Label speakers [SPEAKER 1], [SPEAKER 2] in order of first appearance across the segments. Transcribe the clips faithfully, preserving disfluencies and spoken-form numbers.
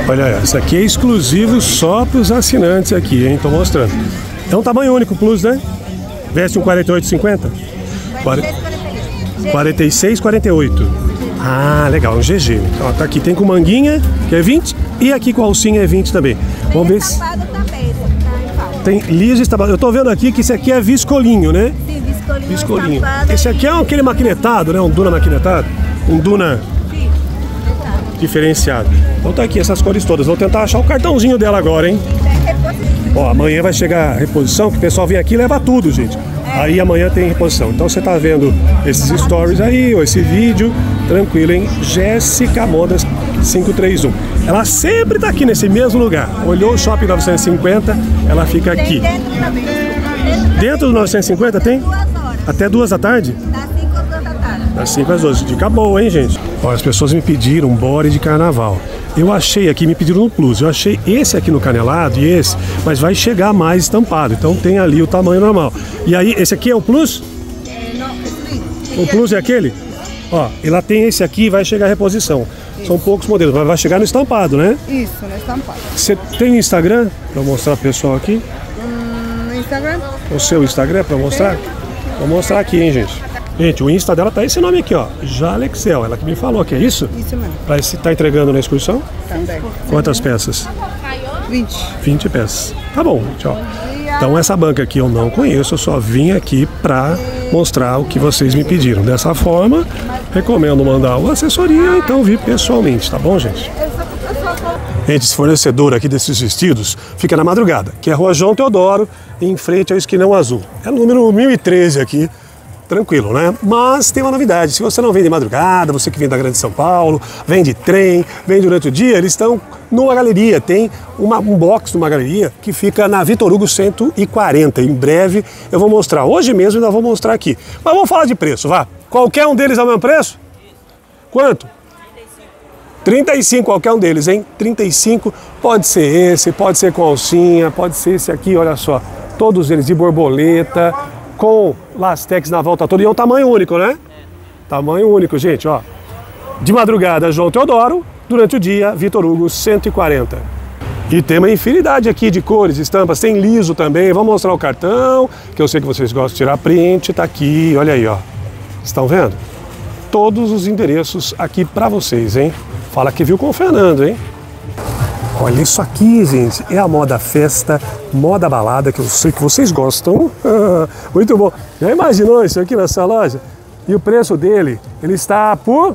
[SPEAKER 1] Olha, essa aqui é exclusivo só para os assinantes aqui, hein? Tô mostrando. É um tamanho único Plus, né? Veste um quarenta e oito cinquenta? quarenta e seis, quarenta e oito. Ah, legal, um G G. Então, tá aqui, tem com manguinha, que é vinte, e aqui com alcinha é vinte também. Vamos ver se... Tem liso estampado. Eu tô vendo aqui que esse aqui é viscolinho, né?
[SPEAKER 2] Sim, viscolinho.
[SPEAKER 1] Viscolinho. Esse aqui é aquele maquinetado, né? Um Duna maquinetado. Um Duna diferenciado. Então tá aqui essas cores todas. Vou tentar achar o cartãozinho dela agora, hein? Ó, amanhã vai chegar a reposição, que o pessoal vem aqui e leva tudo, gente. Aí amanhã tem reposição. Então você tá vendo esses stories aí, ou esse vídeo, tranquilo, hein? Jéssica Modas cinco três um. Ela sempre tá aqui nesse mesmo lugar. Olhou o Shopping novecentos e cinquenta, ela fica aqui. Dentro do novecentos e cinquenta tem? Até duas da tarde? Das cinco às doze. Dica boa, hein, gente? Ó, as pessoas me pediram um body de carnaval. Eu achei aqui, me pediram no Plus. Eu achei esse aqui no canelado e esse, mas vai chegar mais estampado. Então tem ali o tamanho normal. E aí, esse aqui é o Plus? O Plus é aquele? Ó, ela tem esse aqui e vai chegar a reposição. Isso. São poucos modelos, mas vai chegar no estampado, né?
[SPEAKER 2] Isso, no estampado.
[SPEAKER 1] Você tem Instagram para mostrar pro pessoal aqui?
[SPEAKER 2] Hum, no Instagram?
[SPEAKER 1] O seu Instagram para mostrar? Vou mostrar aqui, hein, gente. Gente, o Insta dela tá esse nome aqui, ó. Jalexel. Ela que me falou que é isso?
[SPEAKER 2] Isso mesmo.
[SPEAKER 1] Pra esse tá entregando na excursão?
[SPEAKER 2] Também.
[SPEAKER 1] Quantas peças?
[SPEAKER 2] vinte.
[SPEAKER 1] vinte peças. Tá bom, tchau. Então essa banca aqui eu não conheço, eu só vim aqui pra mostrar o que vocês me pediram. Dessa forma, recomendo mandar uma assessoria, então vir pessoalmente, tá bom, gente? Gente, esse fornecedor aqui desses vestidos fica na Madrugada, que é a Rua João Teodoro, em frente ao Esquinão Azul. É o número mil e treze aqui. Tranquilo, né? Mas tem uma novidade, se você não vem de madrugada, você que vem da Grande São Paulo, vem de trem, vem durante o dia, eles estão numa galeria, tem uma, um box numa galeria que fica na Vitor Hugo cento e quarenta. Em breve eu vou mostrar, hoje mesmo ainda vou mostrar aqui. Mas vamos falar de preço, vá. Qualquer um deles é o mesmo preço? Quanto? trinta e cinco, qualquer um deles, hein? trinta e cinco, pode ser esse, pode ser com alcinha, pode ser esse aqui, olha só. Todos eles de borboleta, com lastex na volta toda, e é um tamanho único, né? É. Tamanho único, gente, ó. De madrugada, João Teodoro, durante o dia, Vitor Hugo cento e quarenta. E tem uma infinidade aqui de cores, estampas, tem liso também. Vamos mostrar o cartão, que eu sei que vocês gostam de tirar print, tá aqui, olha aí, ó. Estão vendo? Todos os endereços aqui pra vocês, hein? Fala que viu com o Fernando, hein? Olha isso aqui, gente, é a moda festa, moda balada, que eu sei que vocês gostam. Muito bom. Já imaginou isso aqui nessa loja? E o preço dele, ele está por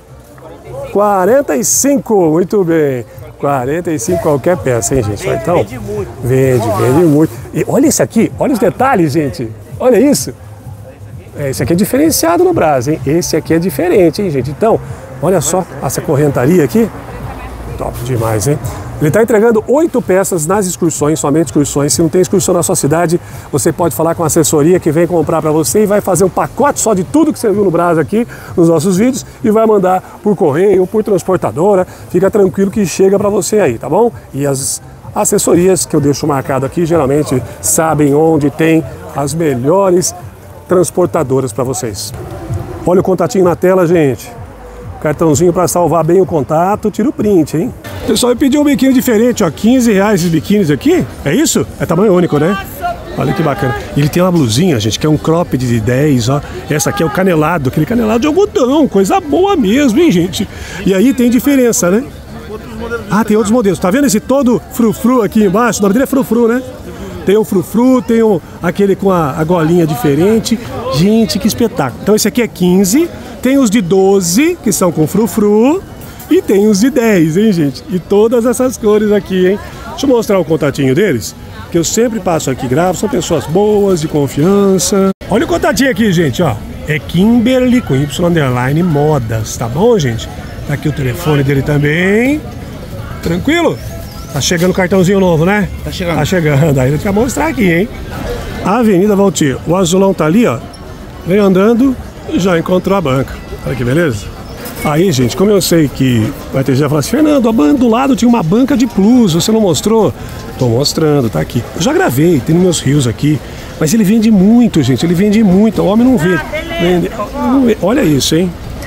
[SPEAKER 1] quarenta e cinco. Muito bem. quarenta e cinco qualquer peça, hein, gente? Vende, então, vende muito. Vende, vende muito. E olha esse aqui, olha os detalhes, gente. Olha isso. É, esse aqui é diferenciado no Brasil, hein? Esse aqui é diferente, hein, gente? Então, olha só essa correntaria aqui. Top demais, hein? Ele está entregando oito peças nas excursões, somente excursões. Se não tem excursão na sua cidade, você pode falar com a assessoria que vem comprar para você e vai fazer um pacote só de tudo que você viu no Brás aqui, nos nossos vídeos, e vai mandar por correio, por transportadora. Fica tranquilo que chega para você aí, tá bom? E as assessorias que eu deixo marcado aqui, geralmente sabem onde tem as melhores transportadoras para vocês. Olha o contatinho na tela, gente. Cartãozinho para salvar bem o contato, tira o print, hein? O pessoal pediu um biquíni diferente, ó, quinze reais esses biquínis aqui, é isso? É tamanho único, né? Olha que bacana. Ele tem uma blusinha, gente, que é um cropped de dez, ó. Essa aqui é o canelado, aquele canelado de algodão, coisa boa mesmo, hein, gente? E aí tem diferença, né? Ah, tem outros modelos. Tá vendo esse todo frufru aqui embaixo? O nome dele é frufru, né? Tem o frufru, tem o, aquele com a, a golinha diferente. Gente, que espetáculo. Então esse aqui é quinze. Tem os de doze, que são com frufru, e tem os de dez, hein, gente? E todas essas cores aqui, hein? Deixa eu mostrar o contatinho deles, que eu sempre passo aqui e gravo. São pessoas boas, de confiança. Olha o contatinho aqui, gente, ó. É Kimberly com Y underline modas, tá bom, gente? Tá aqui o telefone dele também. Tranquilo? Tá chegando o cartãozinho novo, né? Tá chegando. Tá chegando. Aí ele vai mostrar aqui, hein? Avenida Valtir. O azulão tá ali, ó. Vem andando. Já encontrou a banca. Olha que beleza. Aí, gente, como eu sei que vai ter gente que falar assim, Fernando, a banca do lado tinha uma banca de plus, você não mostrou? Tô mostrando, tá aqui. Eu já gravei, tem nos meus rios aqui. Mas ele vende muito, gente, ele vende muito. O homem não vê. Vende. Olha isso, hein?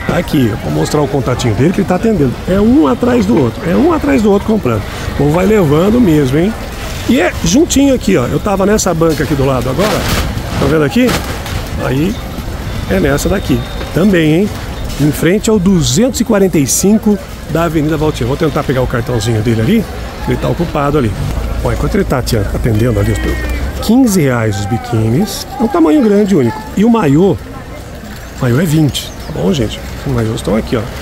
[SPEAKER 1] Aqui, eu vou mostrar o contatinho dele que ele tá atendendo. É um atrás do outro, é um atrás do outro comprando. O povo vai levando mesmo, hein? E é juntinho aqui, ó. Eu tava nessa banca aqui do lado agora, tá vendo aqui? Aí é nessa daqui também, hein? Em frente ao duzentos e quarenta e cinco da Avenida Valtinho. Vou tentar pegar o cartãozinho dele ali, que ele tá ocupado ali. Ó, enquanto ele tá atendendo ali, quinze reais os biquínis. É um tamanho grande, único. E o maiô, o maiô é vinte. Tá bom, gente? Os maiôs estão aqui, ó.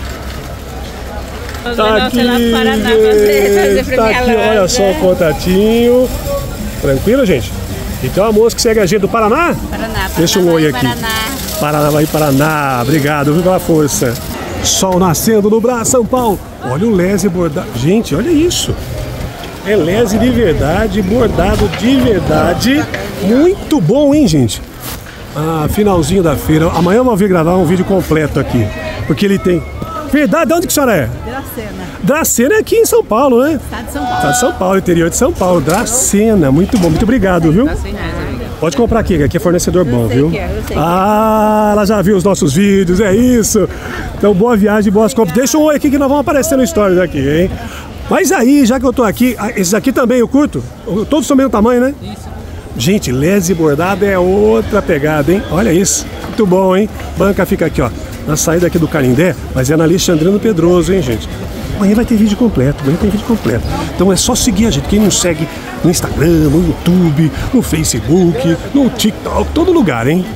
[SPEAKER 1] Tá aqui, lá para Paraná, fazer, fazer tá aqui, olha só o contatinho. Tranquilo, gente? E tem uma moça que segue a gente do Paraná?
[SPEAKER 2] Paraná.
[SPEAKER 1] Deixa um oi aqui.
[SPEAKER 2] Paraná.
[SPEAKER 1] Paraná, vai Paraná. Obrigado, viu, pela força. Sol nascendo no braço, São Paulo. Olha o lese bordado. Gente, olha isso. É lese de verdade, bordado de verdade. Muito bom, hein, gente? Ah, finalzinho da feira. Amanhã eu vou vir gravar um vídeo completo aqui. Porque ele tem... Verdade, de onde que a senhora é?
[SPEAKER 2] Dracena.
[SPEAKER 1] Dracena é aqui em São Paulo, né?
[SPEAKER 2] Estado de São Paulo.
[SPEAKER 1] Estado de São Paulo, interior de São Paulo. Dracena, muito bom, muito obrigado, viu? Pode comprar aqui, que aqui é fornecedor bom, viu? Ah, ela já viu os nossos vídeos, é isso. Então, boa viagem, boas compras. Deixa um oi aqui que nós vamos aparecer no stories aqui, hein? Mas aí, já que eu tô aqui, esses aqui também eu curto. Todos são do mesmo tamanho, né? Isso. Gente, lese bordado é outra pegada, hein? Olha isso. Muito bom, hein? Banca fica aqui, ó. Na saída aqui do Canindé, mas é na Alexandrino Pedroso, hein, gente? Amanhã vai ter vídeo completo, amanhã tem vídeo completo. Então é só seguir a gente. Quem não segue no Instagram, no YouTube, no Facebook, no TikTok, todo lugar, hein?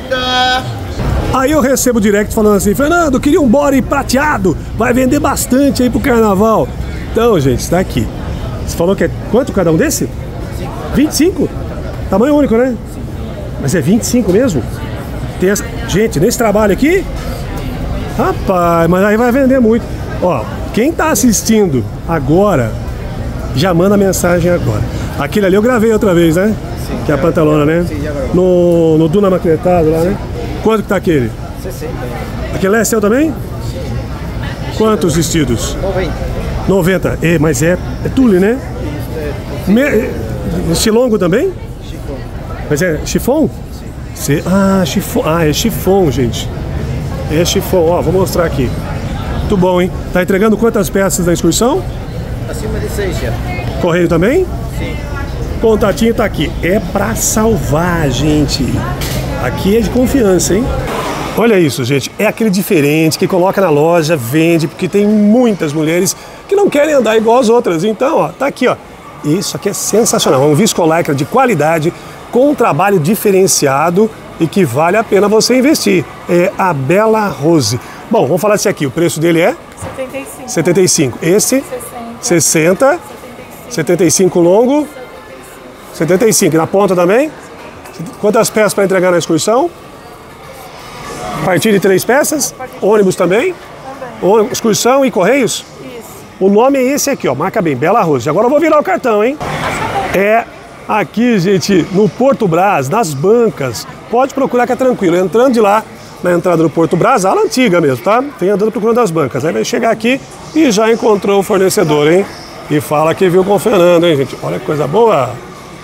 [SPEAKER 1] Aí eu recebo direct falando assim, Fernando, queria um body prateado, vai vender bastante aí pro carnaval. Então, gente, está aqui. Você falou que é quanto cada um desse? vinte e cinco? Tamanho único, né? Sim. Mas é vinte e cinco mesmo? Tem essa... Gente, nesse trabalho aqui, rapaz, mas aí vai vender muito. Ó, quem tá assistindo agora, já manda mensagem agora. Aquele ali eu gravei outra vez, né? Sim, que é a pantalona, né? Sim, já gravou. No, no Duna Maquinetado lá, sim, né? Quanto que tá aquele?
[SPEAKER 3] sessenta.
[SPEAKER 1] Aquele é seu também? Sim. Quantos vestidos?
[SPEAKER 3] noventa.
[SPEAKER 1] noventa. É, mas é, é tule, né? Isso, é. Me... Estilongo também?
[SPEAKER 3] Chifão.
[SPEAKER 1] Mas é chifão? Sim. Ah, chifão. Ah, é chifão, gente. É chifão. Ó, vou mostrar aqui. Muito bom, hein? Tá entregando quantas peças da excursão?
[SPEAKER 3] Acima de seis já.
[SPEAKER 1] Correio também?
[SPEAKER 3] Sim.
[SPEAKER 1] Contatinho tá aqui. É pra salvar, gente. Aqui é de confiança, hein? Olha isso, gente. É aquele diferente que coloca na loja, vende, porque tem muitas mulheres que não querem andar igual as outras. Então, ó, tá aqui, ó. Isso aqui é sensacional. É um viscolycra de qualidade, com um trabalho diferenciado e que vale a pena você investir. É a Bela Rose. Bom, vamos falar desse aqui. O preço dele é?
[SPEAKER 4] setenta e cinco.
[SPEAKER 1] setenta e cinco. Esse?
[SPEAKER 4] sessenta.
[SPEAKER 1] sessenta. setenta e cinco longo. setenta e cinco. Na ponta também? Quantas peças para entregar na excursão? A partir de três peças? Ônibus também? Também. Excursão e correios?
[SPEAKER 4] Isso.
[SPEAKER 1] O nome é esse aqui, ó. Marca bem, Bela Rose. Agora eu vou virar o cartão, hein? É aqui, gente, no Porto Brás, nas bancas. Pode procurar que é tranquilo. Entrando de lá, na entrada do Porto Brás, a ala antiga mesmo, tá? Vem andando procurando as bancas. Aí vai chegar aqui e já encontrou o fornecedor, hein? E fala que viu com o Fernando, hein, gente? Olha que coisa boa!